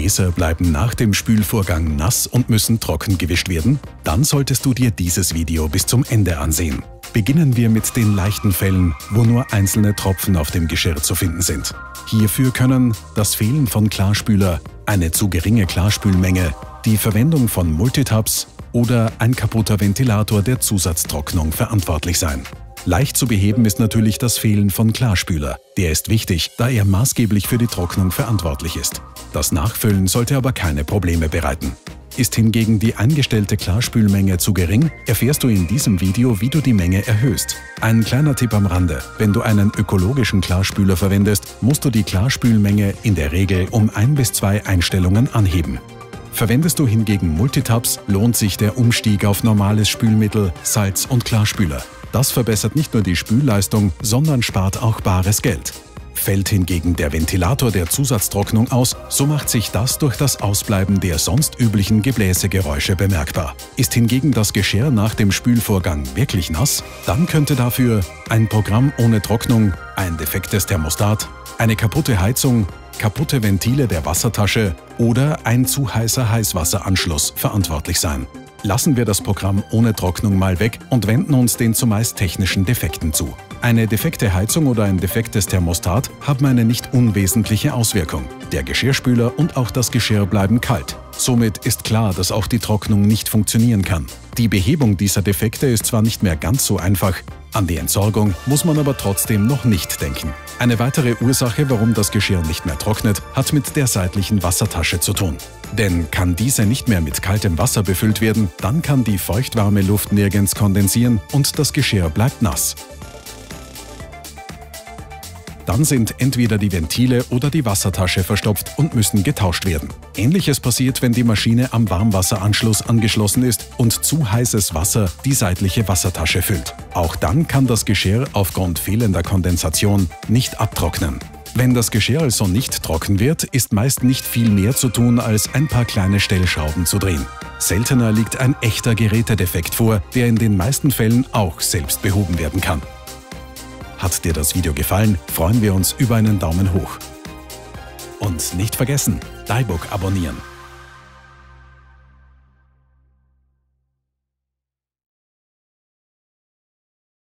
Gläser bleiben nach dem Spülvorgang nass und müssen trocken gewischt werden? Dann solltest du dir dieses Video bis zum Ende ansehen. Beginnen wir mit den leichten Fällen, wo nur einzelne Tropfen auf dem Geschirr zu finden sind. Hierfür können das Fehlen von Klarspüler, eine zu geringe Klarspülmenge, die Verwendung von Multitabs oder ein kaputter Ventilator der Zusatztrocknung verantwortlich sein. Leicht zu beheben ist natürlich das Fehlen von Klarspüler. Der ist wichtig, da er maßgeblich für die Trocknung verantwortlich ist. Das Nachfüllen sollte aber keine Probleme bereiten. Ist hingegen die eingestellte Klarspülmenge zu gering, erfährst du in diesem Video, wie du die Menge erhöhst. Ein kleiner Tipp am Rande: Wenn du einen ökologischen Klarspüler verwendest, musst du die Klarspülmenge in der Regel um 1 bis 2 Einstellungen anheben. Verwendest du hingegen Multitabs, lohnt sich der Umstieg auf normales Spülmittel, Salz und Klarspüler. Das verbessert nicht nur die Spülleistung, sondern spart auch bares Geld. Fällt hingegen der Ventilator der Zusatztrocknung aus, so macht sich das durch das Ausbleiben der sonst üblichen Gebläsegeräusche bemerkbar. Ist hingegen das Geschirr nach dem Spülvorgang wirklich nass, dann könnte dafür ein Programm ohne Trocknung, ein defektes Thermostat, eine kaputte Heizung, kaputte Ventile der Wassertasche oder ein zu heißer Heißwasseranschluss verantwortlich sein. Lassen wir das Programm ohne Trocknung mal weg und wenden uns den zumeist technischen Defekten zu. Eine defekte Heizung oder ein defektes Thermostat haben eine nicht unwesentliche Auswirkung. Der Geschirrspüler und auch das Geschirr bleiben kalt. Somit ist klar, dass auch die Trocknung nicht funktionieren kann. Die Behebung dieser Defekte ist zwar nicht mehr ganz so einfach, an die Entsorgung muss man aber trotzdem noch nicht denken. Eine weitere Ursache, warum das Geschirr nicht mehr trocknet, hat mit der seitlichen Wassertasche zu tun. Denn kann diese nicht mehr mit kaltem Wasser befüllt werden, dann kann die feuchtwarme Luft nirgends kondensieren und das Geschirr bleibt nass. Dann sind entweder die Ventile oder die Wassertasche verstopft und müssen getauscht werden. Ähnliches passiert, wenn die Maschine am Warmwasseranschluss angeschlossen ist und zu heißes Wasser die seitliche Wassertasche füllt. Auch dann kann das Geschirr aufgrund fehlender Kondensation nicht abtrocknen. Wenn das Geschirr also nicht trocken wird, ist meist nicht viel mehr zu tun, als ein paar kleine Stellschrauben zu drehen. Seltener liegt ein echter Gerätedefekt vor, der in den meisten Fällen auch selbst behoben werden kann. Hat dir das Video gefallen, freuen wir uns über einen Daumen hoch. Und nicht vergessen, Dybook abonnieren.